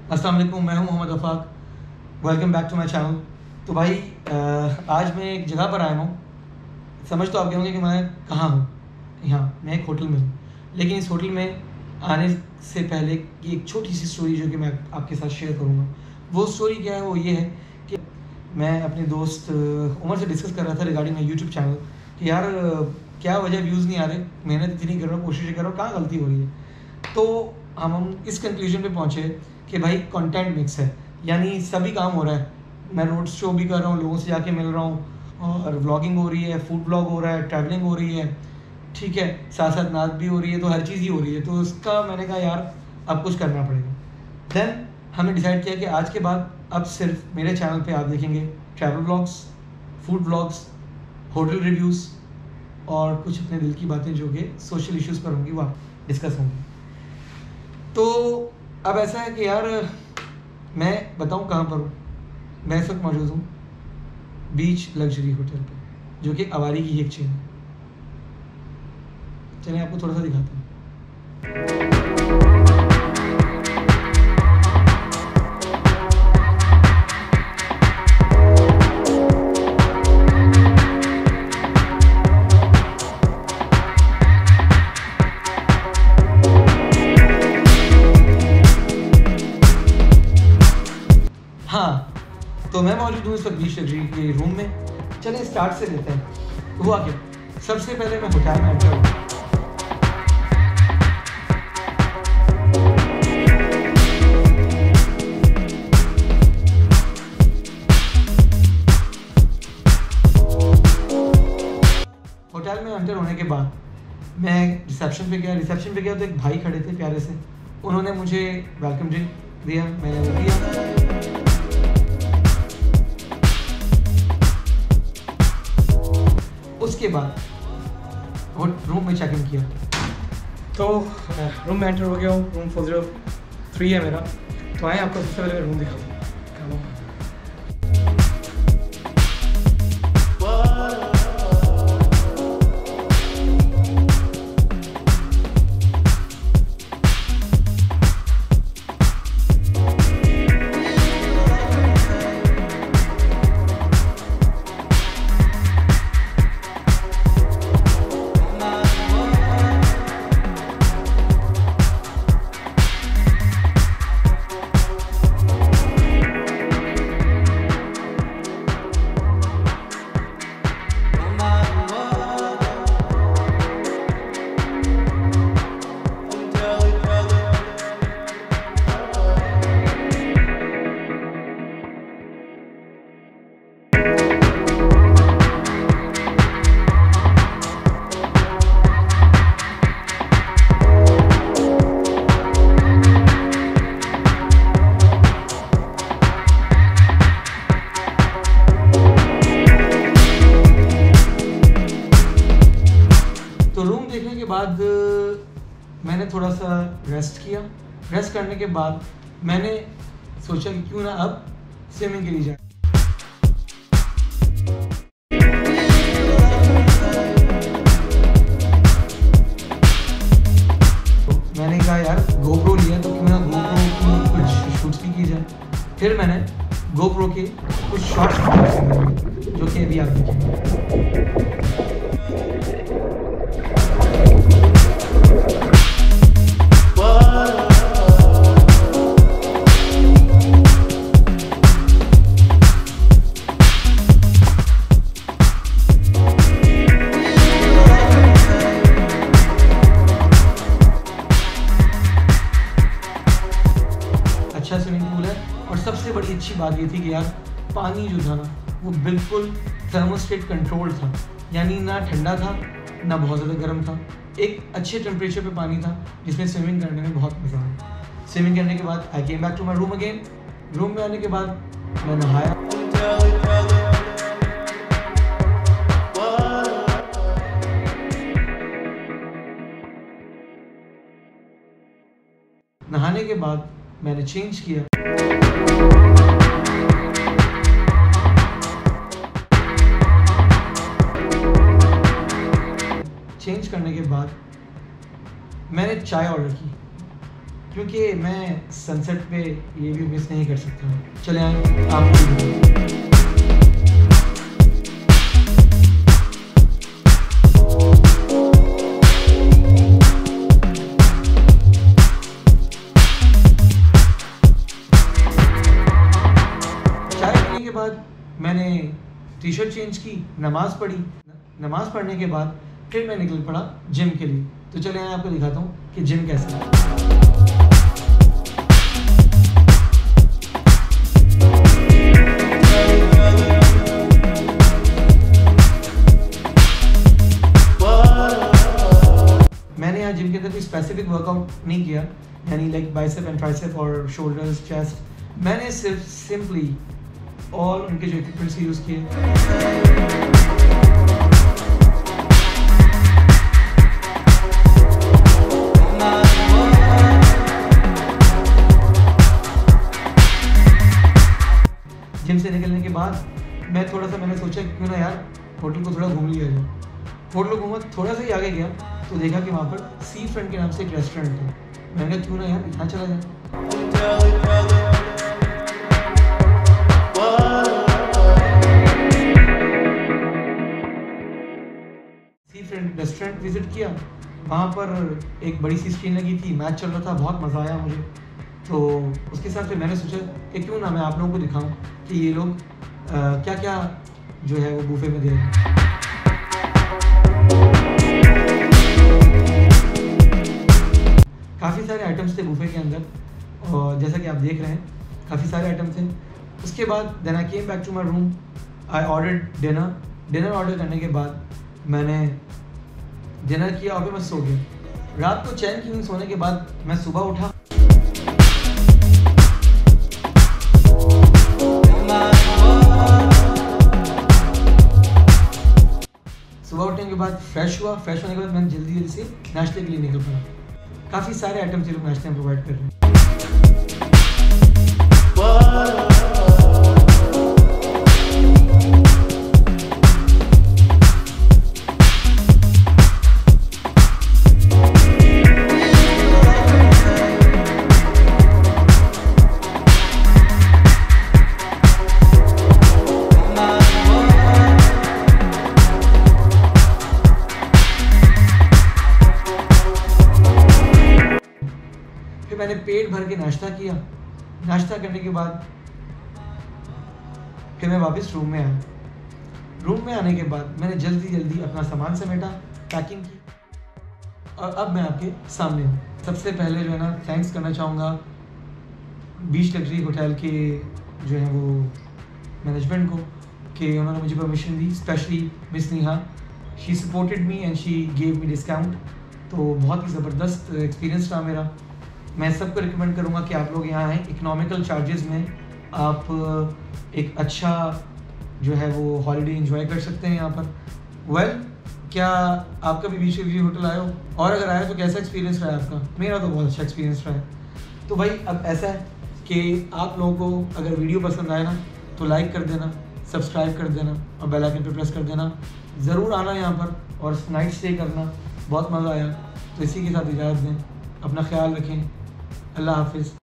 अस्सलाम वालेकुम, मैं हूं Mohammad Afaq. Welcome back to my channel. तो भाई आज मैं एक जगह पर आया हूं। समझ तो आप गए होंगे कि मैं कहाँ हूं। यहाँ मैं एक होटल में हूँ, लेकिन इस होटल में आने से पहले की एक छोटी सी स्टोरी जो कि मैं आपके साथ शेयर करूँगा। वो स्टोरी क्या है, वो ये है कि मैं अपने दोस्त उमर से डिस्कस कर रहा था रिगार्डिंग माई यूट्यूब चैनल कि यार क्या वजह व्यूज़ नहीं आ रहे, मेहनत इतनी कर रहा हूँ, कोशिश कर रहा हूँ, कहाँ गलती हो रही है। तो हम इस कंक्लूजन पे पहुँचे कि भाई कंटेंट मिक्स है, यानी सभी काम हो रहा है। मैं रोड शो भी कर रहा हूँ, लोगों से जाके मिल रहा हूँ, और व्लॉगिंग हो रही है, फूड व्लॉग हो रहा है, ट्रैवलिंग हो रही है, ठीक है, साथ साथ नाच भी हो रही है, तो हर चीज़ ही हो रही है। तो उसका मैंने कहा यार अब कुछ करना पड़ेगा। देन हमने डिसाइड किया कि आज के बाद अब सिर्फ मेरे चैनल पे आप देखेंगे travel vlogs, food vlogs, hotel reviews और कुछ अपने दिल की बातें जो कि सोशल इश्यूज़ पर होंगी, वह डिस्कस होंगी। तो अब ऐसा है कि यार मैं बताऊं कहाँ पर हूँ। मैं इस वक्त मौजूद हूँ बीच लग्जरी होटल पे, जो कि अवारी की एक चेन है। चलिए आपको थोड़ा सा दिखाता हूँ। हाँ, तो मैं मौजूद हूँ इस वक्त बीच लग्जरी के रूम में। चलिए स्टार्ट से लेते हैं। हुआ क्या, सबसे पहले मैं होटल में एंटर हुआ। होटल में एंटर होने के बाद मैं रिसेप्शन पे गया तो एक भाई खड़े थे प्यारे से। उन्होंने मुझे वेलकम ड्रिंक दिया, मैंने वो दिया। उसके बाद वो रूम में चेक इन किया, तो रूम में एंटर हो गया हूँ। रूम 403 है मेरा। तो आए आपको सबसे पहले रूम दिखाऊँ। देखने के बाद मैंने थोड़ा सा रेस्ट किया। रेस्ट करने के बाद मैंने सोचा कि क्यों ना अब स्विमिंग के लिए जाए। तो मैंने कहा यार गोप्रो लिया तो क्यों ना गोप्रो की कुछ शूट्स भी की जाए। फिर मैंने गोप्रो के कुछ शॉट्स जो कि अभी आप देखेंगे। अच्छा स्विमिंग पूल है, और सबसे बड़ी अच्छी बात ये थी कि यार पानी जो था ना वो बिल्कुल थर्मोस्टेट कंट्रोल था, यानी ना ठंडा था ना बहुत ज़्यादा गर्म था। एक अच्छे टेम्परेचर पे पानी था जिसमें स्विमिंग करने में बहुत मज़ा आया। स्विमिंग करने के बाद I came back to my room again. Room में आने के बाद मैं नहाया। नहाने के बाद मैंने चेंज किया। चेंज करने के बाद मैंने चाय ऑर्डर की। क्योंकि मैं सनसेट पे ये व्यू मिस नहीं कर सकता। चले आए आपको के बाद मैंने टी शर्ट चेंज की, नमाज़ पढ़ी। नमाज़ पढ़ने के बाद फिर मैं निकल पड़ा जिम के लिए। तो चले मैं आपको दिखाता हूँ कि जिम कैसे है। मैंने यहाँ जिम के अंदर कोई स्पेसिफिक वर्कआउट नहीं किया, यानी लाइक बाइसेप एंड ट्राइसेप और शोल्डर्स, चेस्ट। मैंने सिर्फ सिंपली और उनके जो इक्विपमेंट्स यूज़ किए। जिम से निकलने के बाद मैंने सोचा क्यों ना यार होटल को थोड़ा घूम लिया जाए। होटल घूमा, थोड़ा सा ही आगे गया तो देखा कि वहाँ पर सी फ्रंट के नाम से एक रेस्टोरेंट है। मैंने कहा क्यों ना यार यहाँ चला जाए। रेस्टोरेंट विजिट किया, वहाँ पर एक बड़ी सी स्क्रीन लगी थी, मैच चल रहा था, बहुत मज़ा आया मुझे। तो उसके हिसाब से मैंने सोचा कि क्यों ना मैं आप लोगों को दिखाऊं कि ये लोग क्या क्या जो है वो बूफे में दे रहे हैं। काफ़ी सारे आइटम्स थे बूफे के अंदर और जैसा कि आप देख रहे हैं काफ़ी सारे आइटम थे। उसके बाद then I came back to my room, I ordered dinner order करने के बाद मैंने डिनर किया और फिर मैं सो गया। रात को चैन की नींद सोने के बाद मैं सुबह उठा। सुबह उठने के बाद फ्रेश हुआ। फ्रेश होने के बाद मैंने जल्दी से नाश्ते के लिए निकल पड़ा। काफ़ी सारे आइटम्स ये लोग नाश्ते में प्रोवाइड कर रहे हैं। मैंने पेट भर के नाश्ता किया। नाश्ता करने के बाद फिर मैं वापस रूम में आया। रूम में आने के बाद मैंने जल्दी अपना सामान समेटा, पैकिंग की और अब मैं आपके सामने हूँ। सबसे पहले जो है ना थैंक्स करना चाहूँगा बीच लग्जरी होटल के जो है वो मैनेजमेंट को कि उन्होंने मुझे परमिशन दी। Specially Miss Neha, she supported me and she gave me discount. तो बहुत ही ज़बरदस्त एक्सपीरियंस रहा मेरा। मैं सबको रिकमेंड करूँगा कि आप लोग यहाँ आएँ। इकोनॉमिकल चार्जेस में आप एक अच्छा जो है वो हॉलीडे एंजॉय कर सकते हैं यहाँ पर। क्या आपका भी बीच लग्जरी होटल आया हो, और अगर आया तो कैसा एक्सपीरियंस रहा है आपका? मेरा तो बहुत अच्छा एक्सपीरियंस रहा है। तो भाई अब ऐसा है कि आप लोगों को अगर वीडियो पसंद आए ना तो लाइक कर देना, सब्सक्राइब कर देना और बेल आइकन पे प्रेस कर देना। ज़रूर आना यहाँ पर और नाइट स्टे करना, बहुत मज़ा आया। तो इसी के साथ इजाज़त दें, अपना ख्याल रखें। अल्लाह हाफिज़।